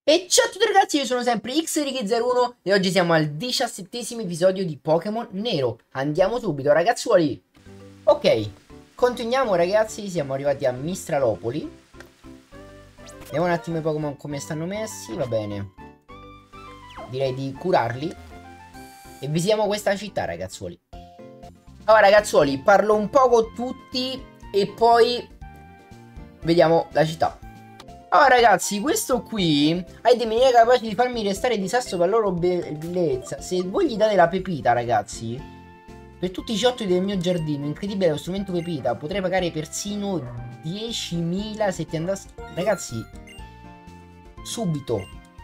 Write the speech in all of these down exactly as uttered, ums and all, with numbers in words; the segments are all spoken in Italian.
E ciao a tutti ragazzi, io sono sempre X Righi zero uno e oggi siamo al diciassettesimo episodio di Pokémon Nero. Andiamo subito ragazzuoli. Ok, continuiamo ragazzi, siamo arrivati a Mistralopoli. Vediamo un attimo i Pokémon come stanno messi, va bene. Direi di curarli. E visitiamo questa città ragazzuoli. Allora ragazzuoli, parlo un po' con tutti e poi vediamo la città. Allora ragazzi, questo qui ha dei miniere capaci di farmi restare di sasso per la loro bellezza. Se voi gli date la pepita ragazzi, per tutti i ciottoli del mio giardino, incredibile lo strumento pepita, potrei pagare persino diecimila se ti andassi. Ragazzi, subito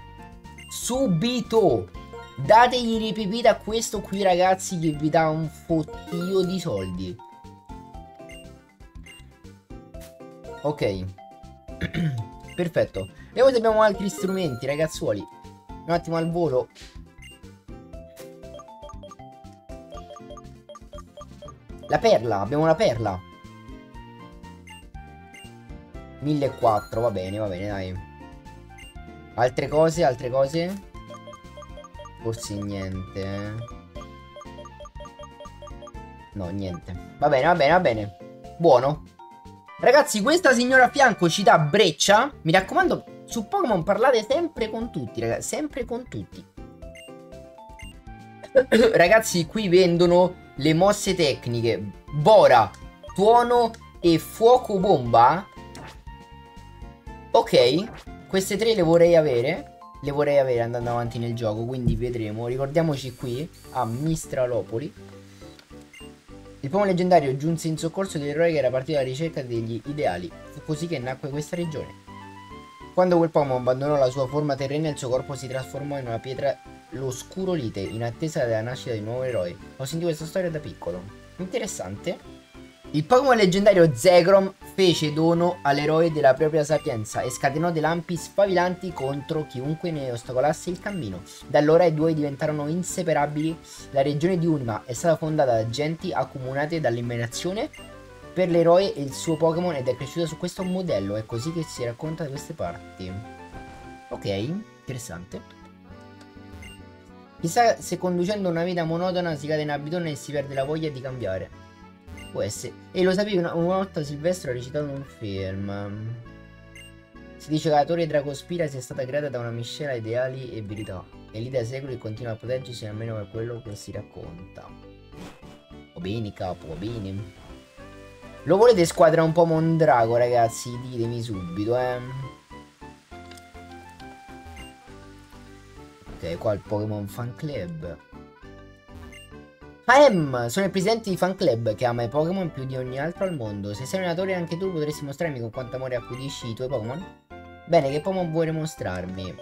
Subito dategli le pepite a questo qui ragazzi, che vi dà un fottio di soldi. Ok. Perfetto. Vediamo se abbiamo altri strumenti, ragazzuoli. Un attimo al volo. La perla, abbiamo la perla. millequattrocento, va bene, va bene, dai. Altre cose, altre cose? Forse niente, eh. No, niente. Va bene, va bene, va bene. Buono. Ragazzi, questa signora a fianco ci dà breccia. Mi raccomando, su Pokémon parlate sempre con tutti, ragazzi. Sempre con tutti. Ragazzi, qui vendono le mosse tecniche Bora, Tuono e Fuoco Bomba. Ok, queste tre le vorrei avere. Le vorrei avere andando avanti nel gioco, quindi vedremo. Ricordiamoci qui a Mistralopoli. Il Pokémon leggendario giunse in soccorso dell'eroe che era partito alla ricerca degli ideali. Fu così che nacque questa regione. Quando quel Pokémon abbandonò la sua forma terrena, il suo corpo si trasformò in una pietra, l'oscurolite, in attesa della nascita di un nuovo eroe. Ho sentito questa storia da piccolo. Interessante. Il Pokémon leggendario Zekrom fece dono all'eroe della propria sapienza e scatenò dei lampi sfavillanti contro chiunque ne ostacolasse il cammino. Da allora i due diventarono inseparabili. La regione di Unima è stata fondata da genti accomunate dall'immaginazione per l'eroe e il suo Pokémon ed è cresciuta su questo modello. È così che si racconta da queste parti. Ok, interessante. Chissà se conducendo una vita monotona si cade in abitudine e si perde la voglia di cambiare. Può essere. E lo sapevi, una, una volta Silvestro ha recitato un film. Si dice che la torre Dragospira sia stata creata da una miscela ideali e verità. E lì da secoli continua a proteggersi almeno per quello che si racconta. Va bene capo, va bene. Lo volete squadra un po' Mondrago ragazzi? Ditemi subito eh. Ok, qua il Pokémon Fan Club. Ahem, sono il presidente di Fan Club che ama i Pokémon più di ogni altro al mondo. Se sei un allenatore anche tu potresti mostrarmi con quanto amore accudisci i tuoi Pokémon? Bene, che Pokémon vuoi mostrarmi?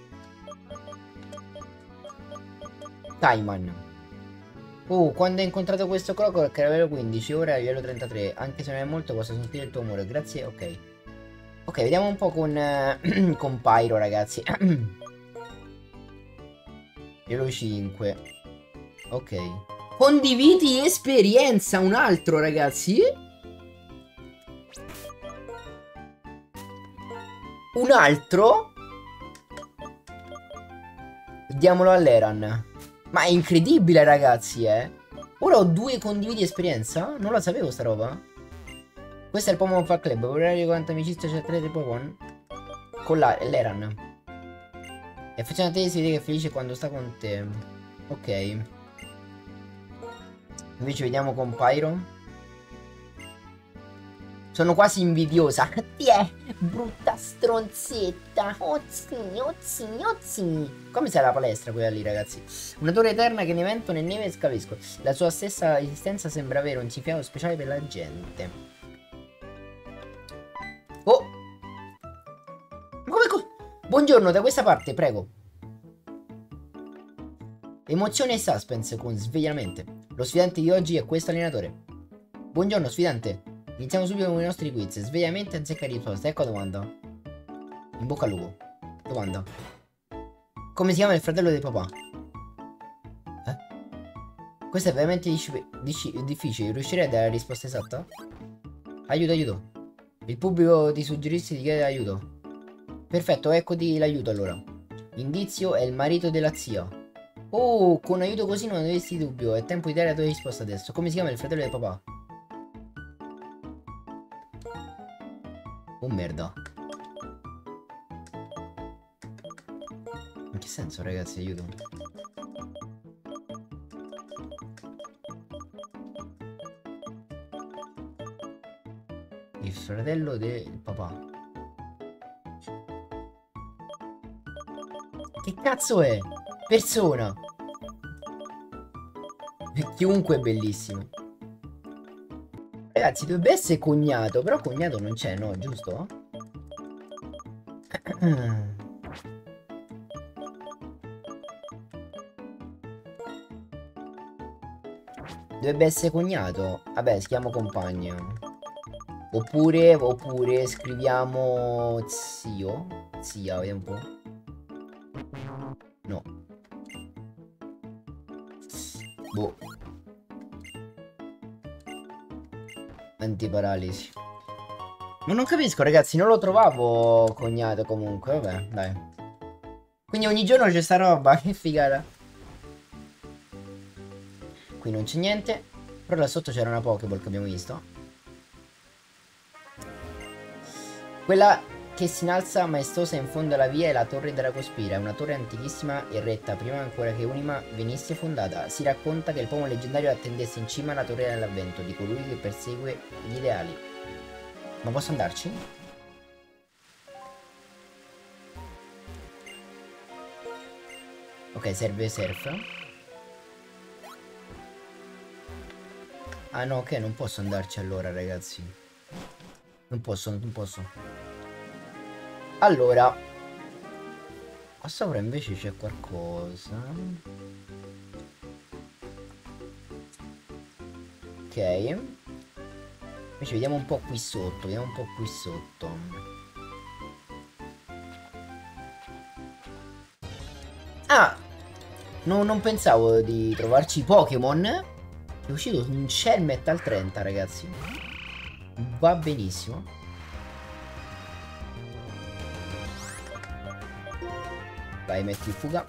Taiman. Oh, quando hai incontrato questo Crocor che era livello quindici, ora è livello trentatré. Anche se non è molto posso sentire il tuo amore. Grazie, ok. Ok, vediamo un po' con, uh, con Pyro ragazzi. Livello cinque. Ok. Condividi esperienza, un altro ragazzi. Un altro. Diamolo all'Eran. Ma è incredibile ragazzi eh. Ora ho due condividi esperienza. Non la sapevo sta roba. Questo è il Pokémon Fan Club. Vorrei vedere quanta amicizia c'è tra i Pokémon. Con l'Eran. E facciamo a te si vede che è felice quando sta con te. Ok. Invece vediamo con Pyro. Sono quasi invidiosa. Ti è brutta stronzetta. Ozzi, ozzi, ozzi. Come sei la palestra quella lì ragazzi. Una torre eterna che né vento né neve scavisco. La sua stessa esistenza sembra avere un significato speciale per la gente. Oh. Come co Buongiorno da questa parte prego. Emozione e suspense con svegliamento. Lo sfidante di oggi è questo allenatore. Buongiorno sfidante. Iniziamo subito con i nostri quiz. Svegliamente azzecca risposta. Ecco la domanda. In bocca al lupo. Domanda. Come si chiama il fratello del papà? Eh? Questo è veramente difficile. Riuscirei a dare la risposta esatta? Aiuto, aiuto. Il pubblico ti suggerisce di chiedere aiuto. Perfetto, eccoti l'aiuto allora. Indizio è il marito della zia. Oh, con aiuto così non avresti dubbio. È tempo di dare la tua risposta adesso. Come si chiama il fratello del papà? Oh merda. In che senso, ragazzi, aiuto? Il fratello del papà. Che cazzo è? Persona. Chiunque è bellissimo. Ragazzi, dovrebbe essere cognato. Però cognato non c'è, no? Giusto? Dovrebbe essere cognato. Vabbè, si chiama compagno. Oppure, oppure scriviamo zio. Zia, vediamo un po'. No. Boh. Antiparalisi. Ma non capisco, ragazzi, non lo trovavo cognato comunque. Vabbè, dai. Quindi ogni giorno c'è sta roba. Che figata. Qui non c'è niente. Però là sotto c'era una Pokéball che abbiamo visto. Quella che si innalza maestosa in fondo alla via è la Torre Dracospira. È una torre antichissima e retta prima ancora che Unima venisse fondata. Si racconta che il Pokémon leggendario attendesse in cima alla Torre dell'Avvento di colui che persegue gli ideali. Ma posso andarci? Ok, serve surf. Ah no, ok, non posso andarci allora, ragazzi. Non posso, non posso. Allora, qua sopra invece c'è qualcosa. Ok. Invece vediamo un po' qui sotto, vediamo un po' qui sotto. Ah! No, non pensavo di trovarci Pokémon. È uscito un Shelmet al trenta, ragazzi. Va benissimo. Vai, metti fuga.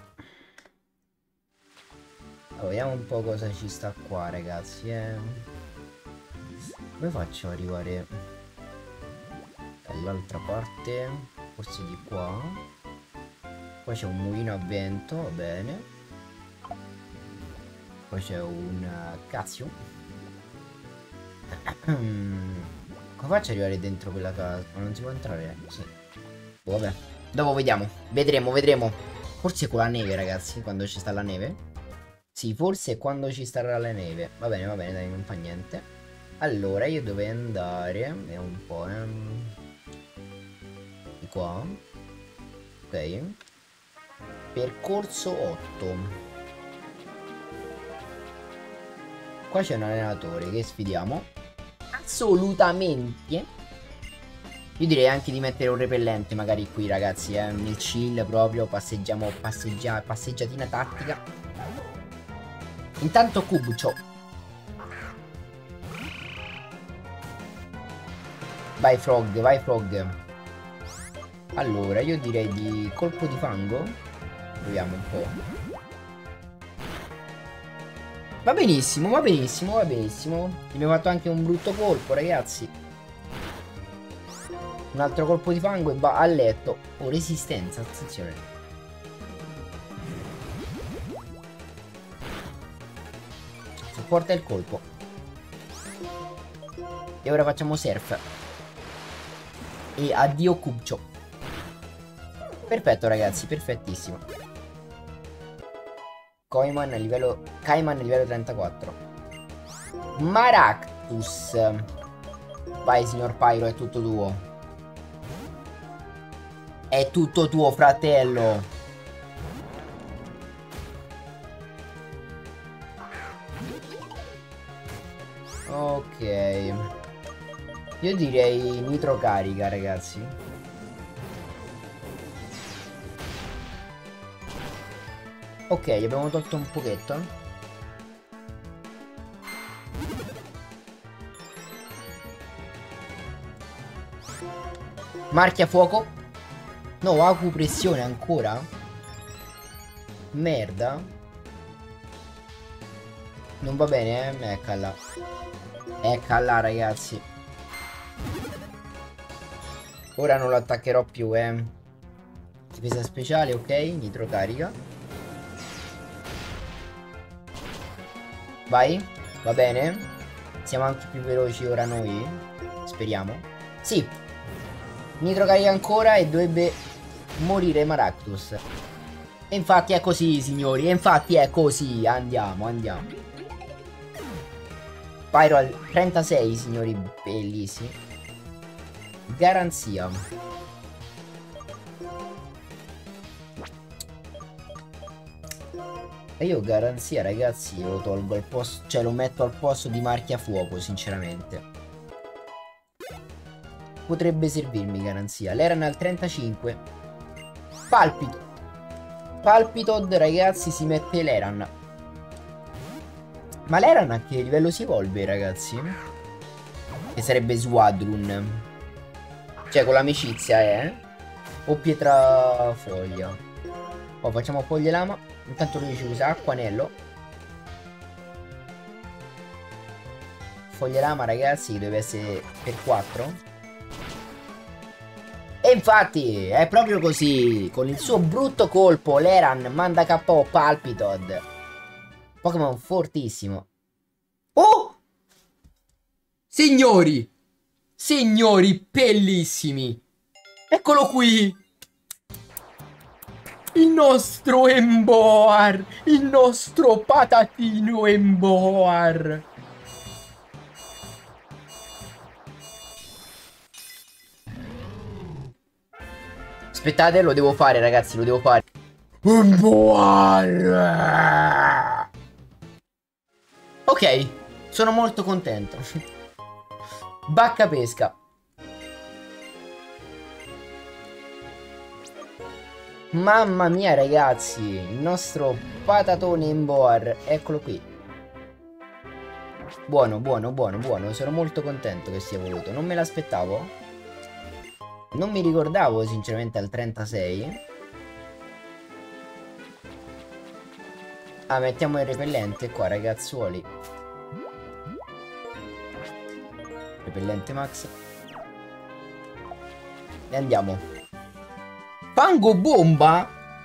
Allora, vediamo un po' cosa ci sta qua, ragazzi, eh. Come faccio ad arrivare dall'altra parte? Forse di qua. Qua c'è un mulino a vento, va bene. Poi c'è un Cazio. Come faccio ad arrivare dentro quella casa? Ma non si può entrare? Sì. Vabbè. Dopo vediamo. Vedremo, vedremo. Forse con la neve, ragazzi. Quando ci sta la neve. Sì, forse quando ci starà la neve. Va bene, va bene, dai, non fa niente. Allora, io dovrei andare. Vediamo un po', eh. Di qua. Ok. Percorso otto. Qua c'è un allenatore che sfidiamo. Assolutamente. Io direi anche di mettere un repellente magari qui, ragazzi, eh. Nel chill proprio. Passeggiamo, passeggia, passeggiatina tattica. Intanto Cubcio. Vai Frog, vai Frog. Allora, io direi di colpo di fango. Proviamo un po'. Va benissimo, va benissimo, va benissimo. Abbiamo fatto anche un brutto colpo, ragazzi. Un altro colpo di fango e va a letto. Oh, resistenza, attenzione. Supporta il colpo. E ora facciamo surf. E addio Cubcio. Perfetto, ragazzi, perfettissimo. Kaiman a livello Kaiman a livello trentaquattro. Maractus. Vai, signor Pyro, è tutto tuo. È tutto tuo, fratello. Ok. Io direi nitro carica, ragazzi. Ok, abbiamo tolto un pochetto. Marchia fuoco. No, acupressione ancora? Merda. Non va bene, eh? Eccola. Eccola, ragazzi. Ora non lo attaccherò più, eh. Difesa speciale, ok. Nitro carica. Vai. Va bene. Siamo anche più veloci ora noi. Speriamo. Sì. Nitro carica ancora e dovrebbe morire Maractus. E infatti è così, signori. E infatti è così. Andiamo, andiamo. Pyro al trentasei, signori. Bellissimi. Garanzia. E io garanzia, ragazzi, lo tolgo al posto. Cioè lo metto al posto di marchiafuoco, sinceramente. Potrebbe servirmi garanzia. L'erano al trentacinque. Palpito. Palpitod, ragazzi, si mette l'Eran. Ma l'Eran a che livello si evolve, ragazzi? Che sarebbe Swadrun. Cioè con l'amicizia, eh? O pietra foglia. Oh, facciamo foglie lama. Intanto lui ci usa acqua, anello. Foglie lama, ragazzi, deve essere per quattro. E infatti è proprio così. Con il suo brutto colpo l'Eran manda K O Palpitod. Pokémon fortissimo. Oh! Signori! Signori bellissimi! Eccolo qui! Il nostro Emboar! Il nostro patatino Emboar! Aspettate, lo devo fare, ragazzi, lo devo fare. Emboar! Ok, sono molto contento. Bacca pesca. Mamma mia, ragazzi, il nostro patatone Emboar, eccolo qui. Buono, buono, buono, buono. Sono molto contento che sia voluto. Non me l'aspettavo. Non mi ricordavo sinceramente al trentasei. Ah, mettiamo il repellente qua, ragazzuoli. Repellente max. E andiamo. Fango bomba.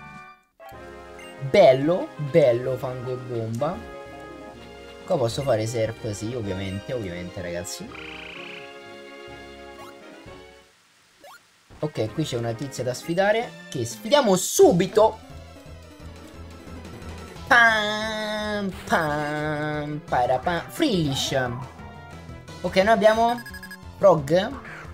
Bello, bello fango bomba. Qua posso fare surf, sì, ovviamente, ovviamente, ragazzi. Ok, qui c'è una tizia da sfidare. Che sfidiamo subito. Pam, pam, parapam. Freelish. Ok, noi abbiamo Frog.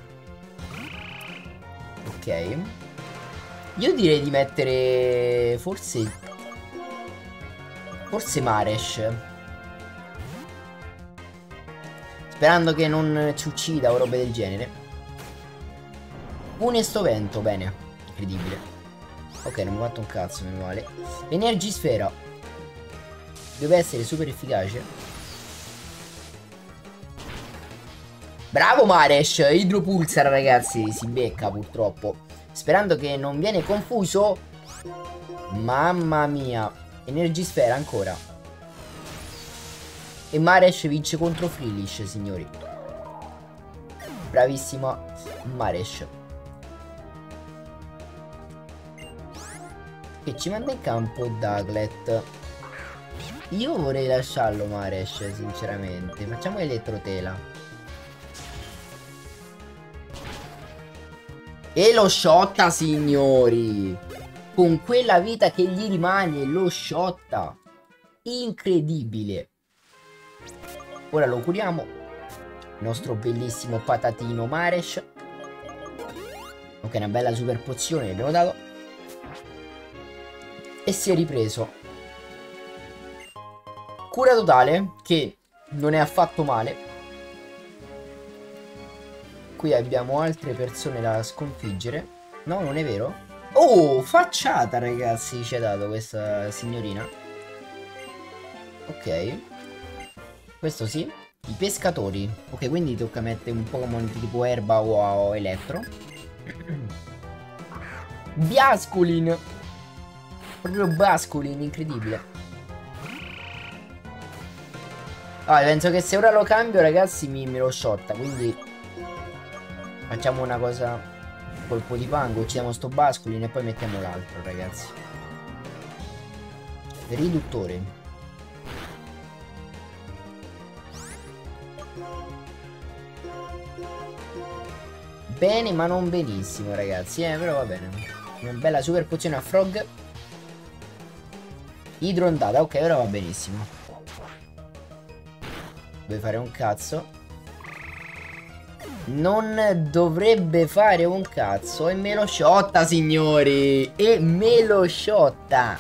Ok. Io direi di mettere forse Forse Maresh, sperando che non ci uccida o robe del genere. Funesto vento, bene. Incredibile. Ok, non mi ha fatto un cazzo, meno male. Energisfera deve essere super efficace. Bravo Maresh. Idropulsar, ragazzi, si becca purtroppo. Sperando che non viene confuso. Mamma mia. Energisfera ancora. E Maresh vince contro Freelish, signori. Bravissimo Maresh. Che ci manda in campo Douglet. Io vorrei lasciarlo Maresh, sinceramente. Facciamo Elettrotela. E lo shotta, signori. Con quella vita che gli rimane, lo shotta. Incredibile. Ora lo curiamo. Il nostro bellissimo patatino Maresh. Ok, una bella super pozione gli abbiamo dato. E si è ripreso. Cura totale, che non è affatto male. Qui abbiamo altre persone da sconfiggere. No, non è vero? Oh, facciata, ragazzi, ci ha dato questa signorina. Ok. Questo sì. I pescatori. Ok, quindi tocca mettere un Pokémon tipo erba o, o elettro. Basculin. Proprio Basculin, incredibile. Allora, penso che se ora lo cambio, ragazzi, mi, me lo shotta. Quindi facciamo una cosa. Colpo di pango, uccidiamo sto Basculin e poi mettiamo l'altro, ragazzi. Riduttore. Bene, ma non benissimo, ragazzi, eh, però va bene. Una bella super pozione a Frog. Idrondata, ok, ora va benissimo. Deve fare un cazzo. Non dovrebbe fare un cazzo. E me lo shotta, signori. E me lo shotta.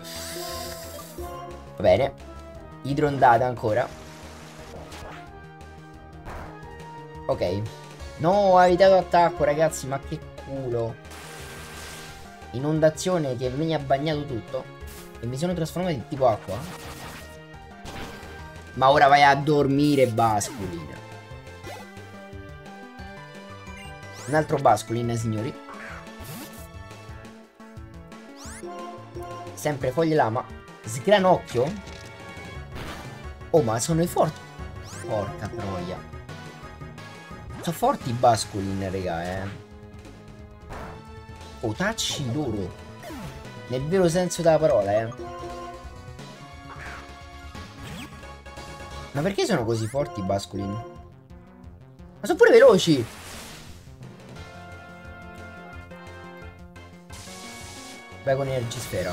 Va bene. Idrondata ancora. Ok. No, ho evitato attacco, ragazzi. Ma che culo. Inondazione che mi ha bagnato tutto. E mi sono trasformato in tipo acqua. Ma ora vai a dormire, Basculin. Un altro Basculin, signori. Sempre foglie lama. Sgranocchio. Oh, ma sono i forti. Porca troia. Sono forti i Basculin, raga, eh. Oh, tacci loro. Nel vero senso della parola, eh. Ma perché sono così forti i Basculin? Ma sono pure veloci. Vai con Energisfera.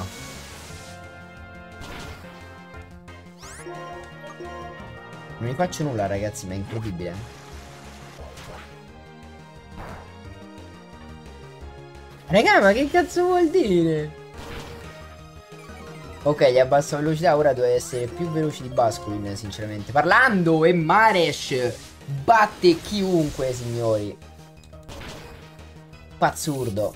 Non gli faccio nulla, ragazzi, ma è incredibile. Raga, ma che cazzo vuol dire? Ok, gli abbasso la velocità, ora deve essere più veloci di Basculin, sinceramente parlando. E Maresh batte chiunque, signori. Pazzurdo.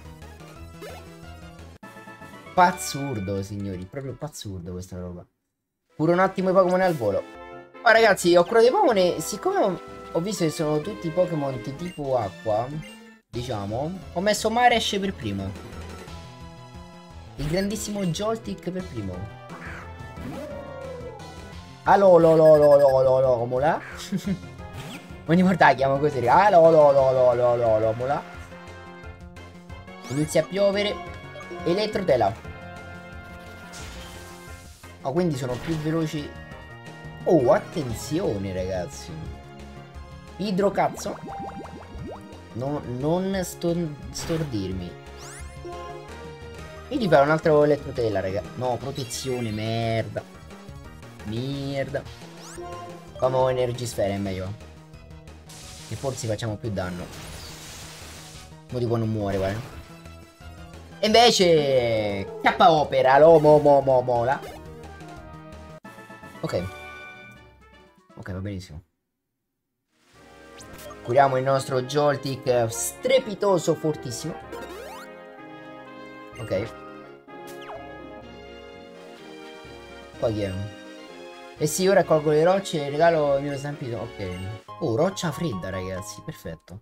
Pazzurdo, signori. Proprio pazzurdo questa roba. Pure un attimo i Pokémon al volo. Oh, ragazzi, ho curato i Pokémon e siccome ho visto che sono tutti Pokémon di tipo acqua, diciamo, ho messo Maresh per primo. Il grandissimo Joltik per primo. Allo lo lo lo lo lo lo mola. Ogni volta la chiamo così. Allo lo lo lo lo lo lo mola. Inizia a piovere. Elettrotela. Oh, quindi sono più veloci. Oh, attenzione, ragazzi. Idrocazzo. No, non sto, stordirmi. Io gli farò un altro elettrotela, raga. No, protezione, merda. Merda. Famo Energisfera, è meglio. E forse facciamo più danno. Mo tipo non muore, guarda. E invece K opera, lo mo mo mo mola. Ok. Ok, va benissimo. Curiamo il nostro Joltik strepitoso, fortissimo. Ok. Qua chi è? E sì, ora colgo le rocce e regalo il mio stampito. Ok. Oh, roccia fredda, ragazzi. Perfetto.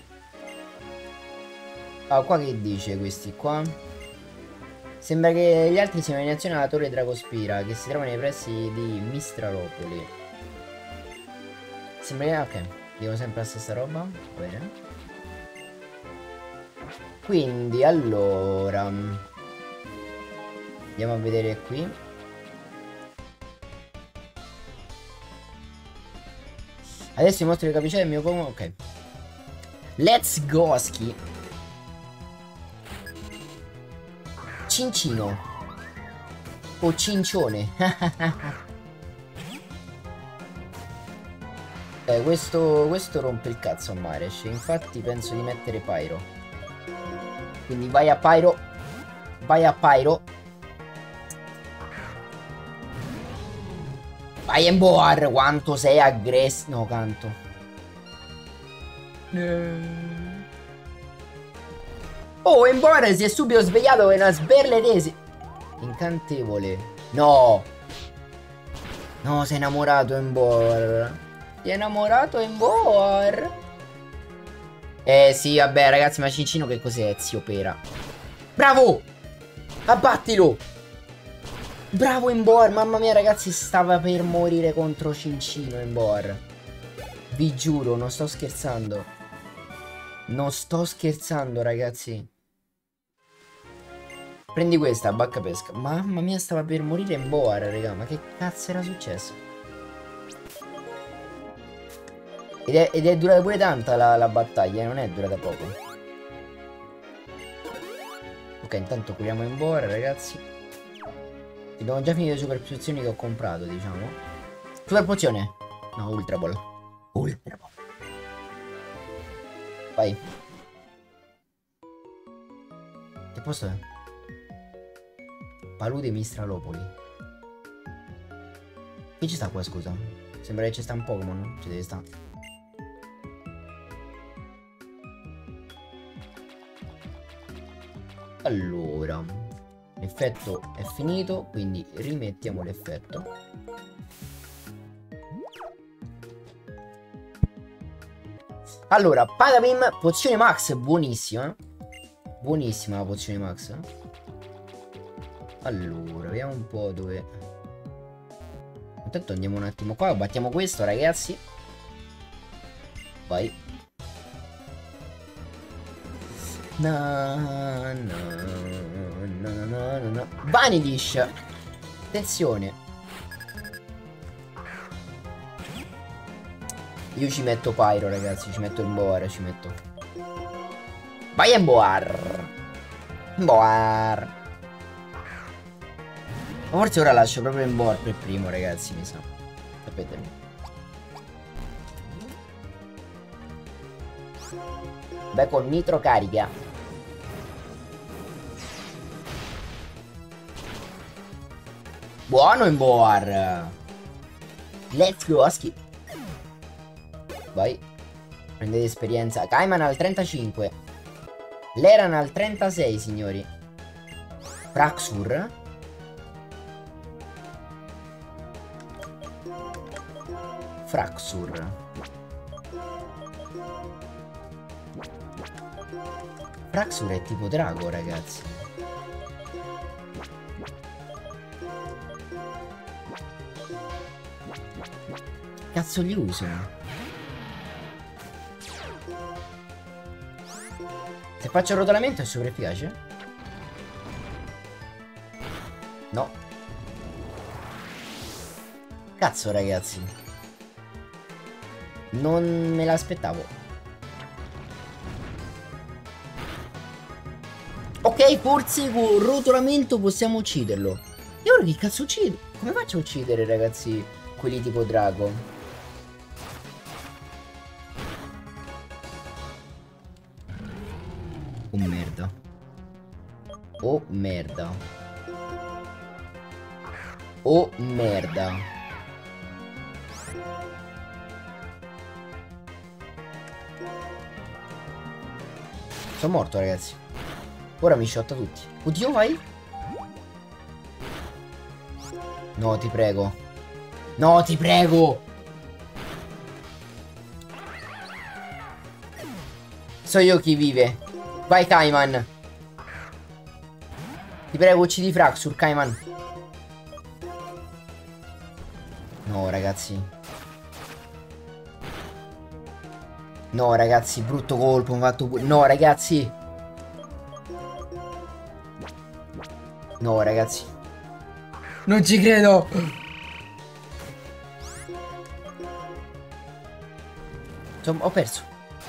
Ah, qua che dice questi qua? Sembra che gli altri siano in azione alla torre Dragospira, che si trova nei pressi di Mistralopoli. Sembra che... ok. Dico sempre la stessa roba. Bene. Quindi, allora... andiamo a vedere qui. Adesso vi mostro le capicelle del mio Pokémon. Ok. Let's go, Ski. Cincino. O cincione. eh, questo, questo rompe il cazzo a Maresh. Infatti penso di mettere Pyro. Quindi vai a Pyro. Vai a Pyro. Vai Emboar, quanto sei aggressivo. No, canto. Oh, Emboar si è subito svegliato e una sberletesi. Incantevole. No. No, sei innamorato Emboar. Sei innamorato Emboar. Eh sì, vabbè ragazzi, ma Cincino che cos'è? Ziopera. Bravo! Abbattilo! Bravo Emboar, mamma mia ragazzi, stava per morire contro Cincino Emboar. Vi giuro, non sto scherzando. Non sto scherzando ragazzi. Prendi questa, bacca pesca. Mamma mia, stava per morire Emboar, raga. Ma che cazzo era successo? Ed è, ed è durata pure tanta la, la battaglia, non è durata poco. Ok, intanto curiamo Emboar, ragazzi. Abbiamo già finito le super pozioni che ho comprato, diciamo. Super pozione. No, Ultra Ball. Ultra Ball. Vai. Che posto è? Palude Mistralopoli. Chi ci sta qua, scusa? Sembra che ci sta un Pokémon. Ci deve stare. Allora, l'effetto è finito, quindi rimettiamo l'effetto. Allora, Patapim, pozione max, buonissima. Buonissima la pozione max. Allora, vediamo un po' dove... Intanto andiamo un attimo qua, battiamo questo ragazzi. Vai. Na, na, na, na, na, na. Vanillish. Attenzione. Io ci metto Pyro ragazzi. Ci metto Emboar. Ci metto. Vai Emboar. Emboar. Forse ora lascio proprio Emboar per primo ragazzi. Mi sa. Sapetemi. Beh, con nitro carica. Buono Emboar. Let's go Husky. Vai. Prendete esperienza. Kaiman al trentacinque. Leran al trentasei signori. Fraxur. Fraxur. Fraxur è tipo drago ragazzi. Cazzo gli uso? Se faccio il rotolamento è super efficace? No. Cazzo ragazzi. Non me l'aspettavo. Ok, forse con rotolamento possiamo ucciderlo. E ora che cazzo uccido? Come faccio a uccidere ragazzi quelli tipo drago? Oh merda. Oh merda. Oh merda. Sono morto ragazzi. Ora mi shotta tutti. Oddio vai. No ti prego. No ti prego. So io chi vive. Vai Kaiman. Ti prego uccidi Fraxur Kaiman. No ragazzi. No ragazzi, brutto colpo mi ha fatto pure. No ragazzi. No ragazzi. Non ci credo. Insomma, ho perso.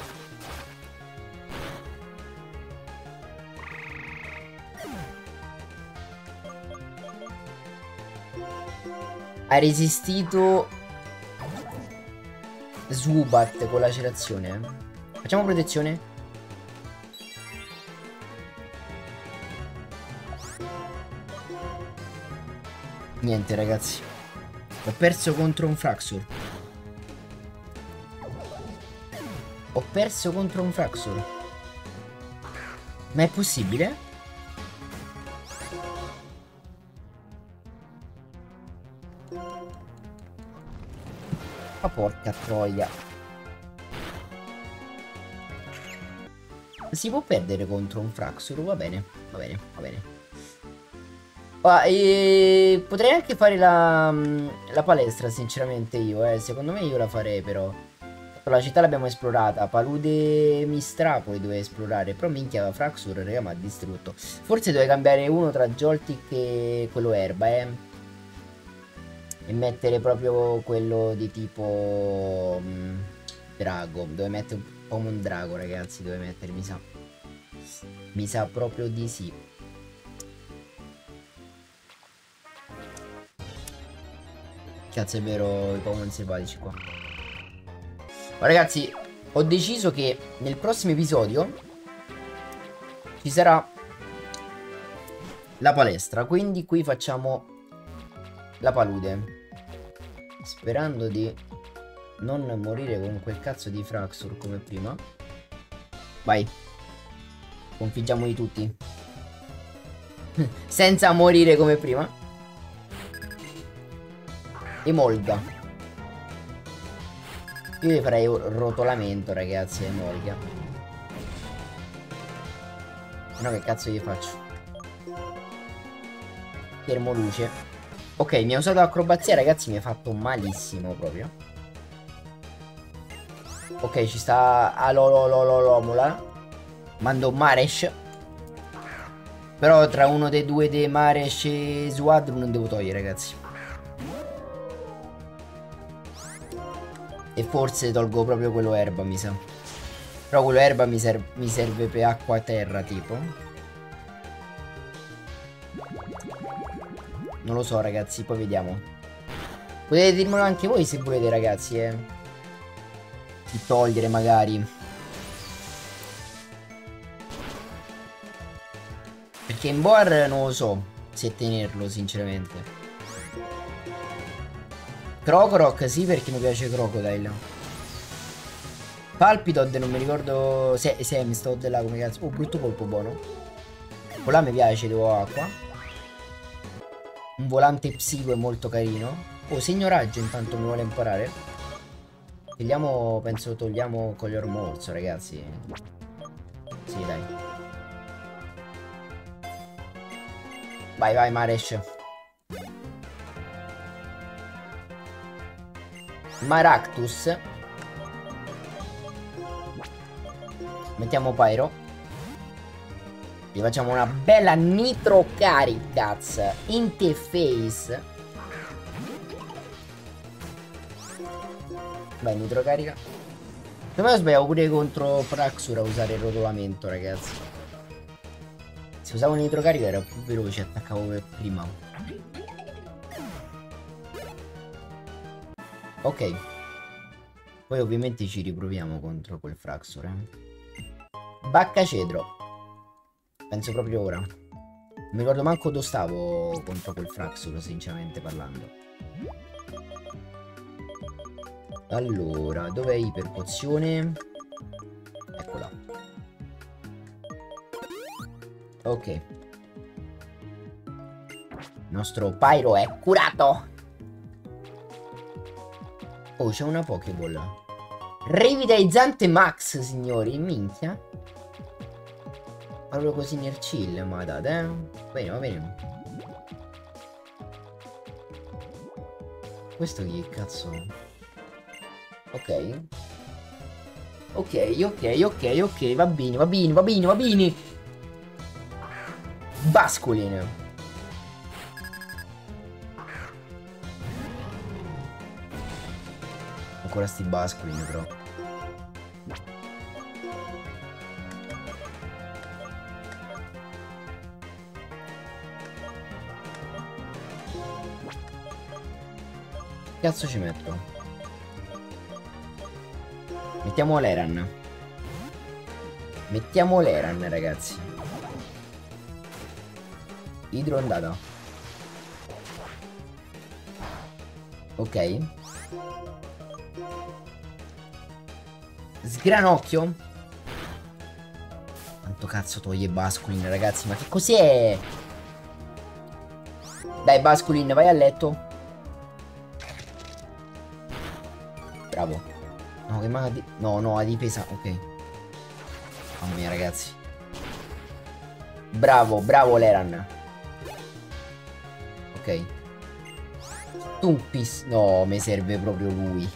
Ha resistito Zubat con lacerazione. Facciamo protezione. Niente ragazzi. Ho perso contro un Fraxur. Ho perso contro un Fraxur. Ma è possibile? Ma porca troia. Si può perdere contro un Fraxur, va bene. Va bene, va bene. Ah, e potrei anche fare la, la palestra, sinceramente io, eh. Secondo me io la farei però. La città l'abbiamo esplorata, Palude Mistrapoli dove esplorare, però minchia Fraxur, raga, mi ha distrutto. Forse dove cambiare uno tra Joltik e quello erba, eh. E mettere proprio quello di tipo mh, drago. Dove mettere un po' un drago, ragazzi, dove mettere, mi sa. Mi sa proprio di sì. Cazzo, è vero, i Pokémon selvatici qua. Ma ragazzi, ho deciso che nel prossimo episodio ci sarà la palestra, quindi qui facciamo la palude. Sperando di non morire con quel cazzo di Fraxur come prima. Vai. Sconfiggiamoli tutti. Senza morire come prima. Emolga. Io gli farei un rotolamento, ragazzi, Emolga. No, che cazzo gli faccio? Termoluce. Ok, mi ha usato acrobazia, ragazzi, mi ha fatto malissimo proprio. Ok, ci sta Alolololomula. Mando Maresh. Però tra uno dei due dei Maresh e Suadru non devo togliere, ragazzi. E forse tolgo proprio quello erba, mi sa. Però quello erba mi, ser mi serve per acqua terra, tipo. Non lo so, ragazzi, poi vediamo. Potete dirmelo anche voi se volete, ragazzi, eh. Di togliere, magari. Perché in boar non lo so se tenerlo, sinceramente. Crocorock, sì, perché mi piace Crocodile. Palpitod, non mi ricordo... Se Semstod, là, come cazzo... Oh, brutto colpo, buono. Quello là mi piace, devo acqua. Un volante psico è molto carino. Oh, segno raggio intanto mi vuole imparare. Togliamo, penso togliamo Color Morso, ragazzi. Sì, dai. Vai, vai, Maresh. Maractus. Mettiamo Pyro. Gli facciamo una bella nitro caricaz interface. Vai, nitro carica. Secondo me sbagliavo pure contro Fraxur a usare il rotolamento, ragazzi. Se usavo il nitro carica era più veloce, attaccavo per prima. Ok. Poi ovviamente ci riproviamo contro quel Fraxur, eh. Baccacedro. Penso proprio ora. Non mi ricordo manco dove stavo contro quel Fraxur, sinceramente parlando. Allora, dov'è iperpozione? Eccola. Ok. Il nostro Pyro è curato. Oh, c'è una Pokéball. Revitalizzante Max, signori. Minchia. Proprio così nel chill, ma date, eh? Va bene, va bene. Questo chi cazzo? Ok. Ok, ok, ok, ok. Va bene, va bene, va bene, va bene. Basculin. Ancora sti Basculin, però. Che cazzo ci metto? Mettiamo l'Eran. Mettiamo l'Eran, ragazzi. Idrondata. Ok. Sgranocchio. Quanto cazzo toglie Basculin, ragazzi? Ma che cos'è? Dai, Basculin, vai a letto. Bravo. No, che manca di... No, no, a difesa. Ok. Mamma mia, ragazzi. Bravo, bravo Leran. Ok. Tumpis. No, mi serve proprio lui.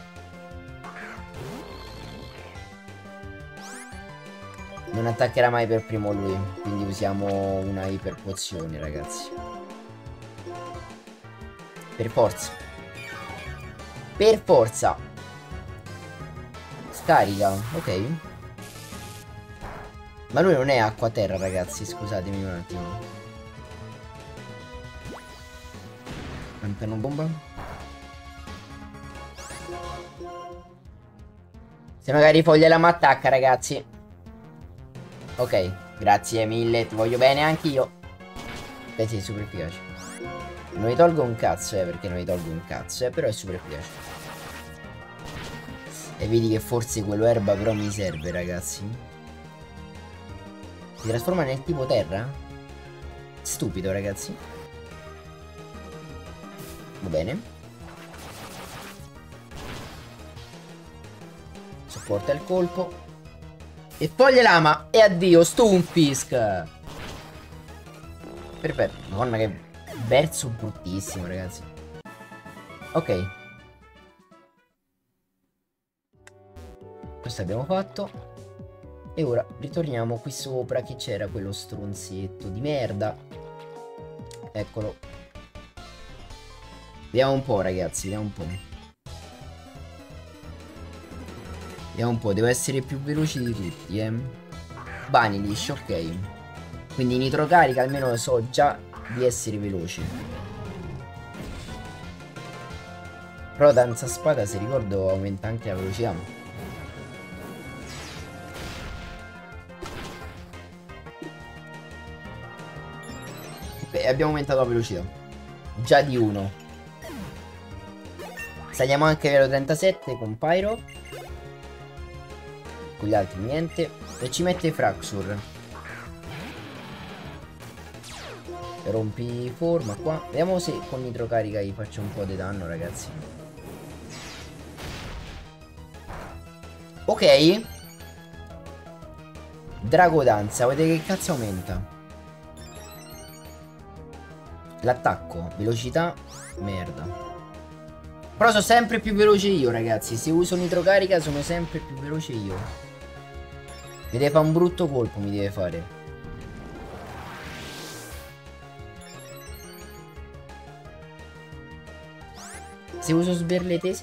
Non attaccherà mai per primo lui. Quindi usiamo una iperpozione, ragazzi. Per forza. Per forza. Scarica. Ok. Ma lui non è acqua terra, ragazzi. Scusatemi un attimo. Campano bomba. Se magari foglia la m'attacca, ragazzi. Ok, grazie mille, ti voglio bene anch'io. Beh sì, è super efficace. Non mi tolgo un cazzo, eh, perché non mi tolgo un cazzo, eh, però è super efficace. E vedi che forse quello erba però mi serve, ragazzi. Si trasforma nel tipo terra? Stupido, ragazzi. Va bene. Sopporta il colpo. E toglie lama. E addio, Stumpisk. Perfetto. Madonna che verso bruttissimo, ragazzi. Ok. Questo abbiamo fatto. E ora ritorniamo qui sopra. Che c'era quello stronzetto di merda. Eccolo. Vediamo un po', ragazzi. Vediamo un po'. Vediamo un po'. Devo essere più veloce di tutti, eh. Vanillish, ok. Quindi nitro carica. Almeno so già di essere veloce. Però danza spada, se ricordo, aumenta anche la velocità. Ok, abbiamo aumentato la velocità. Già di uno. Saliamo anche a livello trentasette con Pyro. Con gli altri niente. E ci mette Fraxur. Rompi forma qua. Vediamo se con nitro carica gli faccio un po' di danno, ragazzi. Ok. Dragodanza. Vedete che cazzo aumenta? L'attacco. Velocità. Merda. Però sono sempre più veloce io, ragazzi. Se uso nitro carica sono sempre più veloce io. Mi deve fare un brutto colpo, mi deve fare. Se uso sberletese?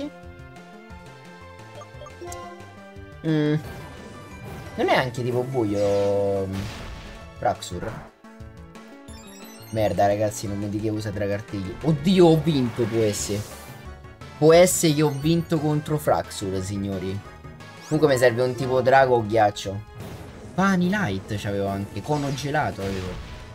Mm. Non è anche tipo buio Fraxur? Merda, ragazzi, non mi dica che usa Dragartigli. Oddio, ho vinto, può essere. Può essere che ho vinto contro Fraxur, signori. Comunque mi serve un tipo drago o ghiaccio. Pani light c'avevo anche. Cono gelato avevo.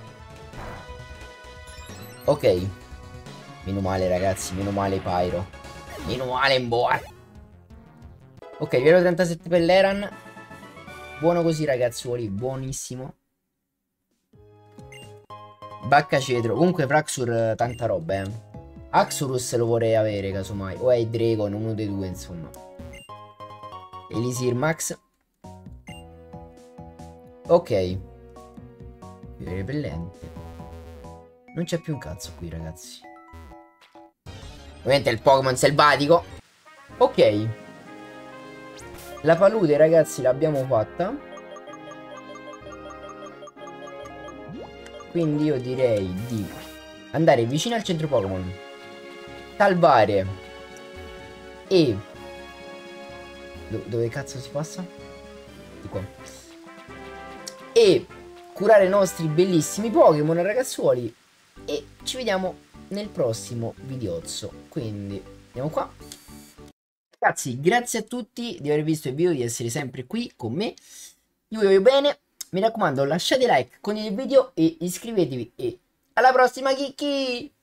Ok. Meno male, ragazzi. Meno male Pyro. Meno male boy. Ok, livello trentasette per l'Eran. Buono così, ragazzuoli. Buonissimo. Bacca cedro. Comunque Fraxur tanta roba, eh. Axorus lo vorrei avere, casomai. O è il Dragon, uno dei due, insomma. Elisir Max. Ok. Repellente. Non c'è più un cazzo qui, ragazzi. Ovviamente è il Pokémon selvatico. Ok. La palude, ragazzi, l'abbiamo fatta. Quindi io direi di andare vicino al centro Pokémon. Salvare. E Do dove cazzo si passa? Di qua. E curare i nostri bellissimi Pokémon, ragazzuoli. E ci vediamo nel prossimo videozzo. Quindi andiamo qua. Ragazzi, grazie a tutti di aver visto il video, di essere sempre qui con me. Io vi voglio bene. Mi raccomando, lasciate like, condividete il video e iscrivetevi. E alla prossima, Kiki!